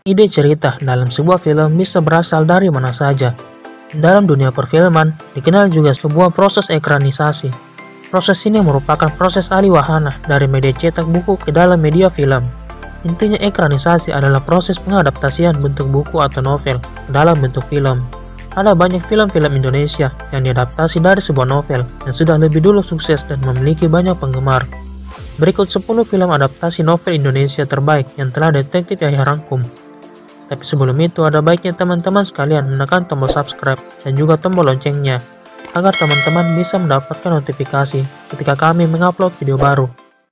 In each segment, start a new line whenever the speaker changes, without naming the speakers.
Ide cerita dalam sebuah film bisa berasal dari mana saja. Dalam dunia perfilman, dikenal juga sebuah proses ekranisasi. Proses ini merupakan proses alih wahana dari media cetak buku ke dalam media film. Intinya ekranisasi adalah proses pengadaptasian bentuk buku atau novel ke dalam bentuk film. Ada banyak film-film Indonesia yang diadaptasi dari sebuah novel yang sudah lebih dulu sukses dan memiliki banyak penggemar. Berikut 10 film adaptasi novel Indonesia terbaik yang telah Detektif Yahya rangkum. Tapi sebelum itu ada baiknya teman-teman sekalian menekan tombol subscribe dan juga tombol loncengnya agar teman-teman bisa mendapatkan notifikasi ketika kami mengupload video baru.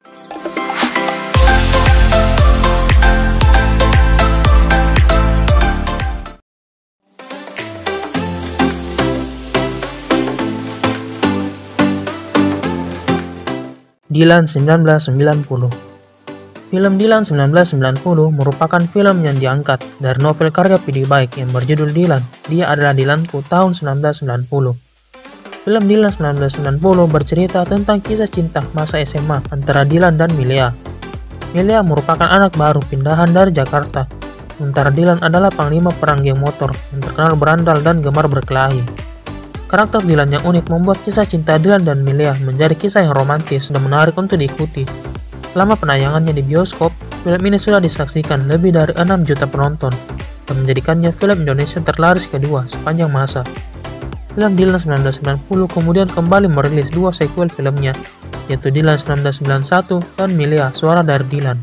Dilan 1990. Film Dilan 1990 merupakan film yang diangkat dari novel karya P.D. Baik yang berjudul Dilan, Dia Adalah Dilanku tahun 1990. Film Dilan 1990 bercerita tentang kisah cinta masa SMA antara Dilan dan Milea. Milea merupakan anak baru pindahan dari Jakarta, sementara Dilan adalah panglima perang geng motor yang terkenal berandal dan gemar berkelahi. Karakter Dilan yang unik membuat kisah cinta Dilan dan Milea menjadi kisah yang romantis dan menarik untuk diikuti. Selama penayangannya di bioskop, film ini sudah disaksikan lebih dari 6 juta penonton dan menjadikannya film Indonesia terlaris kedua sepanjang masa. Film Dilan 1990 kemudian kembali merilis 2 sequel filmnya, yaitu Dilan 1991 dan Milea, Suara dari Dilan.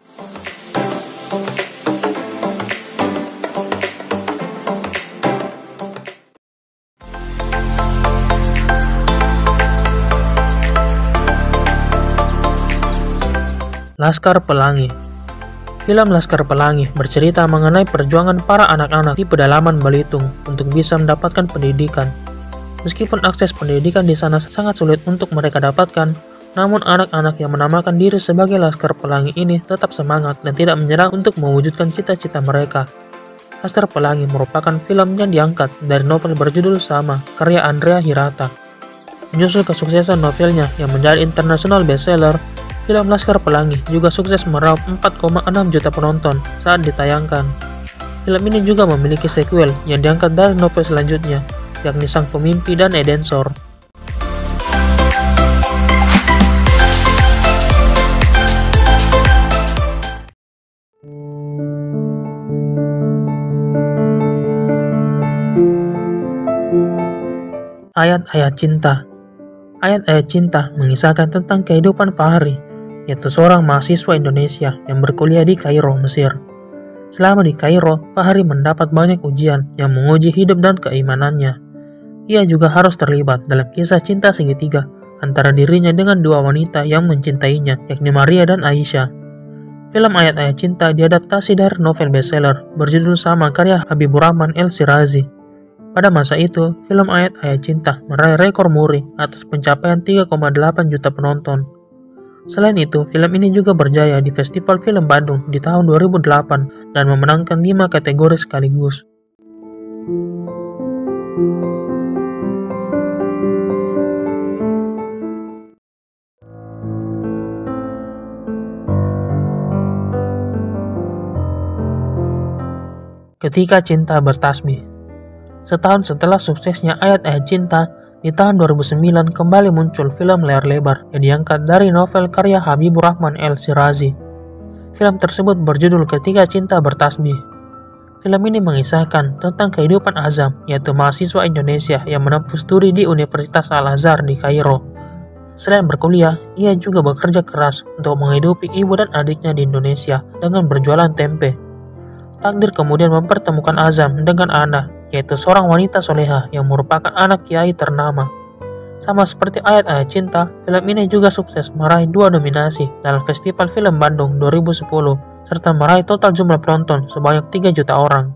Laskar Pelangi. Film Laskar Pelangi bercerita mengenai perjuangan para anak-anak di pedalaman Belitung untuk bisa mendapatkan pendidikan. Meskipun akses pendidikan di sana sangat sulit untuk mereka dapatkan, namun anak-anak yang menamakan diri sebagai Laskar Pelangi ini tetap semangat dan tidak menyerah untuk mewujudkan cita-cita mereka. Laskar Pelangi merupakan film yang diangkat dari novel berjudul sama karya Andrea Hirata. Menyusul kesuksesan novelnya yang menjadi international bestseller, film Laskar Pelangi juga sukses meraup 4,6 juta penonton saat ditayangkan. Film ini juga memiliki sequel yang diangkat dari novel selanjutnya, yakni Sang Pemimpi dan Edensor. Ayat-ayat cinta. Ayat-ayat cinta mengisahkan tentang kehidupan Fahri, yaitu seorang mahasiswa Indonesia yang berkuliah di Kairo, Mesir. Selama di Kairo, Fahri mendapat banyak ujian yang menguji hidup dan keimanannya. Ia juga harus terlibat dalam kisah cinta segitiga antara dirinya dengan 2 wanita yang mencintainya, yakni Maria dan Aisyah. Film Ayat-ayat Cinta diadaptasi dari novel bestseller berjudul sama karya Habibur Rahman El-Shirazi. Pada masa itu, film Ayat-ayat Cinta meraih rekor muri atas pencapaian 3,8 juta penonton. Selain itu, film ini juga berjaya di Festival Film Bandung di tahun 2008 dan memenangkan 5 kategori sekaligus. Ketika Cinta Bertasbih. Setahun setelah suksesnya Ayat-ayat Cinta, di tahun 2009 kembali muncul film layar lebar yang diangkat dari novel karya Habibur Rahman El-Shirazi. Film tersebut berjudul Ketika Cinta Bertasbih. Film ini mengisahkan tentang kehidupan Azam, yaitu mahasiswa Indonesia yang menempuh studi di Universitas Al-Azhar di Kairo. Selain berkuliah, ia juga bekerja keras untuk menghidupi ibu dan adiknya di Indonesia dengan berjualan tempe. Takdir kemudian mempertemukan Azam dengan Ana, yaitu seorang wanita soleha yang merupakan anak kiai ternama. Sama seperti Ayat-ayat Cinta, film ini juga sukses meraih 2 nominasi dalam Festival Film Bandung 2010, serta meraih total jumlah penonton sebanyak 3 juta orang.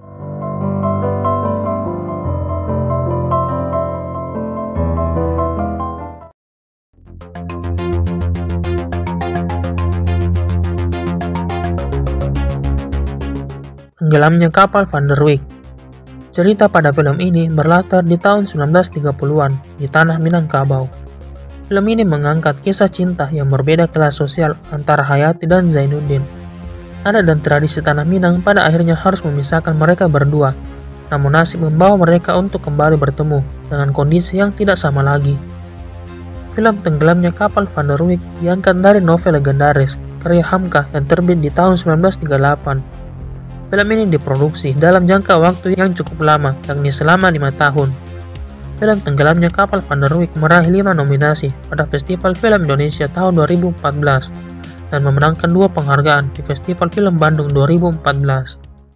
Tenggelamnya kapal Van der Wijk. Cerita pada film ini berlatar di tahun 1930-an di tanah Minangkabau. Film ini mengangkat kisah cinta yang berbeda kelas sosial antara Hayati dan Zainuddin. Adat dan tradisi tanah Minang pada akhirnya harus memisahkan mereka berdua, namun nasib membawa mereka untuk kembali bertemu dengan kondisi yang tidak sama lagi. Film Tenggelamnya Kapal Van der Wijk diangkat dari novel legendaris karya Hamka yang terbit di tahun 1938. Film ini diproduksi dalam jangka waktu yang cukup lama, yakni selama 5 tahun. Film Tenggelamnya Kapal Van der Wijk meraih 5 nominasi pada Festival Film Indonesia tahun 2014 dan memenangkan 2 penghargaan di Festival Film Bandung 2014.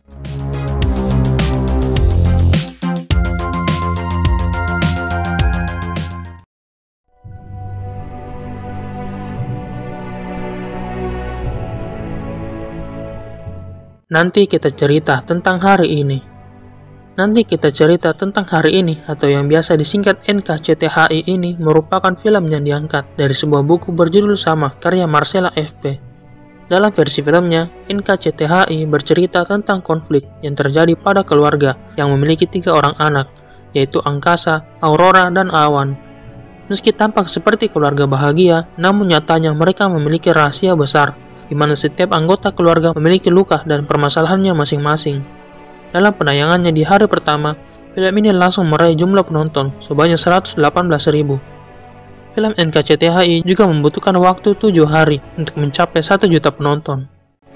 Nanti kita cerita tentang hari ini. Nanti kita cerita tentang hari ini atau yang biasa disingkat NKCTHI ini merupakan film yang diangkat dari sebuah buku berjudul sama karya Marcella F.P. Dalam versi filmnya, NKCTHI bercerita tentang konflik yang terjadi pada keluarga yang memiliki 3 orang anak, yaitu Angkasa, Aurora, dan Awan. Meski tampak seperti keluarga bahagia, namun nyatanya mereka memiliki rahasia besar, di mana setiap anggota keluarga memiliki luka dan permasalahannya masing-masing. Dalam penayangannya di hari pertama, film ini langsung meraih jumlah penonton sebanyak 118.000. Film NKCTHI juga membutuhkan waktu 7 hari untuk mencapai 1 juta penonton.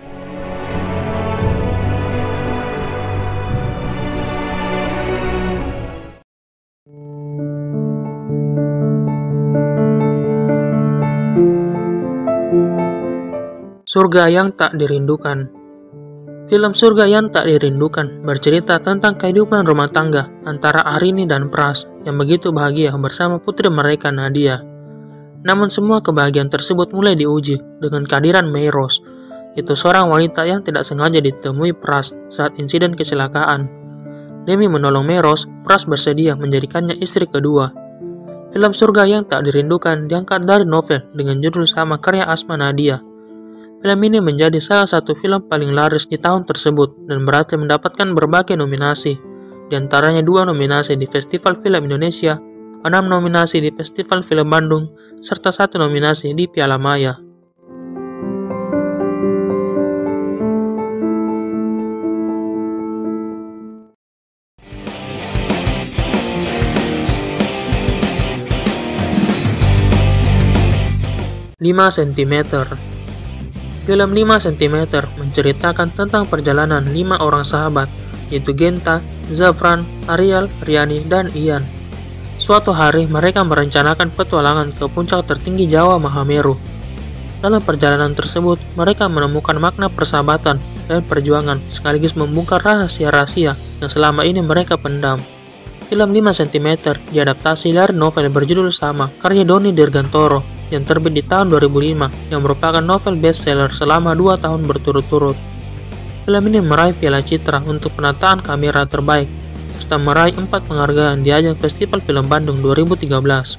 Surga yang tak dirindukan. Film Surga yang Tak Dirindukan bercerita tentang kehidupan rumah tangga antara Arini dan Pras yang begitu bahagia bersama putri mereka Nadia. Namun semua kebahagiaan tersebut mulai diuji dengan kehadiran Mayros, yaitu seorang wanita yang tidak sengaja ditemui Pras saat insiden kecelakaan. Demi menolong Mayros, Pras bersedia menjadikannya istri kedua. Film Surga yang Tak Dirindukan diangkat dari novel dengan judul sama karya Asma Nadia. Film ini menjadi salah satu film paling laris di tahun tersebut dan berhasil mendapatkan berbagai nominasi, di antaranya 2 nominasi di Festival Film Indonesia, 6 nominasi di Festival Film Bandung, serta 1 nominasi di Piala Maya. Lima sentimeter. Film 5 cm menceritakan tentang perjalanan 5 orang sahabat, yaitu Genta, Zafran, Ariel, Riani, dan Ian. Suatu hari mereka merencanakan petualangan ke puncak tertinggi Jawa Mahameru. Dalam perjalanan tersebut, mereka menemukan makna persahabatan dan perjuangan sekaligus membongkar rahasia-rahasia yang selama ini mereka pendam. Film 5 cm diadaptasi dari novel berjudul sama karya Doni Dirgantoro yang terbit di tahun 2005 yang merupakan novel bestseller selama 2 tahun berturut-turut. Film ini meraih Piala Citra untuk penataan kamera terbaik serta meraih 4 penghargaan di ajang Festival Film Bandung 2013.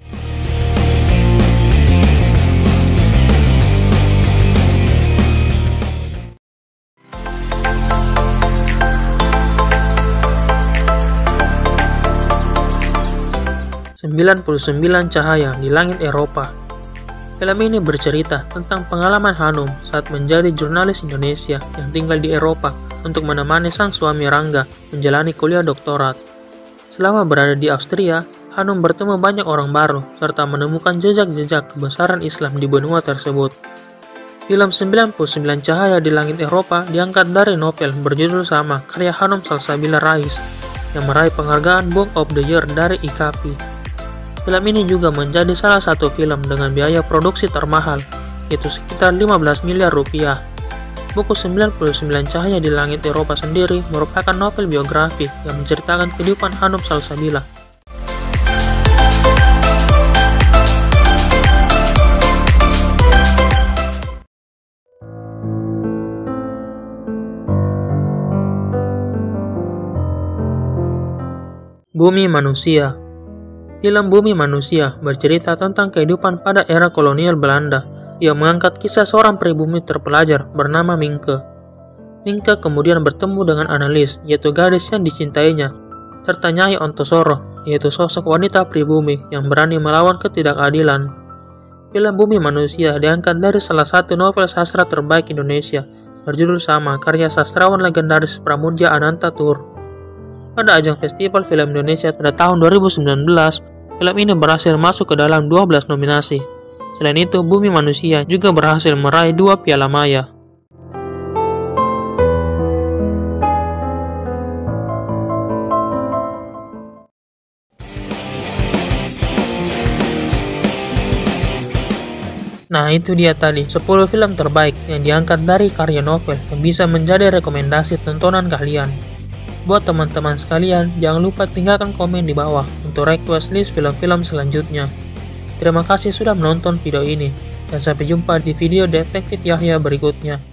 "99 Cahaya di Langit Eropa". Film ini bercerita tentang pengalaman Hanum saat menjadi jurnalis Indonesia yang tinggal di Eropa untuk menemani sang suami Rangga menjalani kuliah doktorat. Selama berada di Austria, Hanum bertemu banyak orang baru serta menemukan jejak-jejak kebesaran Islam di benua tersebut. Film 99 Cahaya di Langit Eropa diangkat dari novel berjudul sama karya Hanum Salsabila Rais yang meraih penghargaan Book of the Year dari IKAPI. Film ini juga menjadi salah satu film dengan biaya produksi termahal, yaitu sekitar 15 miliar rupiah. Buku 99 Cahaya di Langit Eropa sendiri merupakan novel biografi yang menceritakan kehidupan Hanum Salsabila. Bumi Manusia. Film Bumi Manusia bercerita tentang kehidupan pada era kolonial Belanda yang mengangkat kisah seorang pribumi terpelajar bernama Minke. Minke kemudian bertemu dengan analis, yaitu gadis yang dicintainya, serta Nyai Ontosoro, yaitu sosok wanita pribumi yang berani melawan ketidakadilan. Film Bumi Manusia diangkat dari salah satu novel sastra terbaik Indonesia, berjudul sama karya sastrawan legendaris Pramoedya Anantatur. Pada ajang Festival Film Indonesia pada tahun 2019, film ini berhasil masuk ke dalam 12 nominasi. Selain itu, Bumi Manusia juga berhasil meraih 2 Piala Maya. Nah, itu dia tadi 10 film terbaik yang diangkat dari karya novel yang bisa menjadi rekomendasi tontonan kalian. Buat teman-teman sekalian, jangan lupa tinggalkan komen di bawah untuk request list film-film selanjutnya. Terima kasih sudah menonton video ini, dan sampai jumpa di video Detektif Yahya berikutnya.